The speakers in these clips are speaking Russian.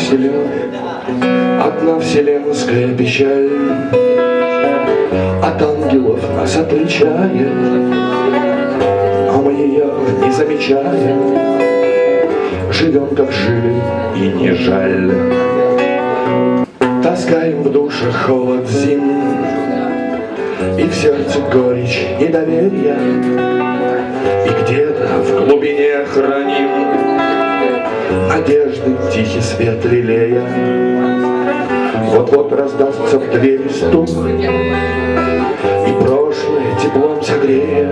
одна вселенская печаль от ангелов нас отличает, но мы ее не замечаем, живем как жили и не жаль. Таскаем в душе холод зим и в сердце горечь недоверия, и где-то в глубине храним надежды тихий свет лелея. Вот-вот раздастся в двери стук, и прошлое теплом согреет,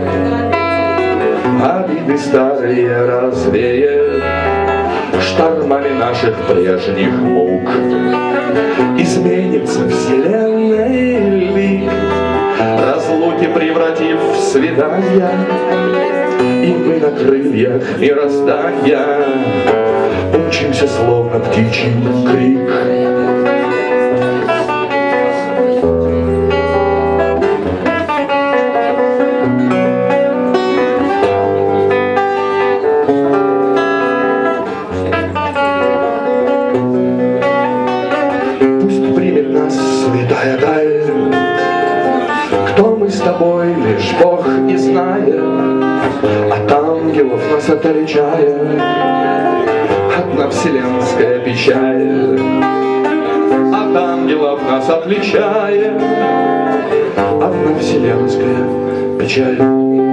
обиды старые развеет штормами наших прежних мук. Изменится вселенная лик, разлуки превратив в свидания, и мы на крыльях мироздания умчимся, словно птичий крик. Пусть примет нас святая даль, кто мы с тобой, лишь Бог и знает, от ангелов нас отличает одна вселенская печаль. От ангелов нас отличает одна вселенская печаль.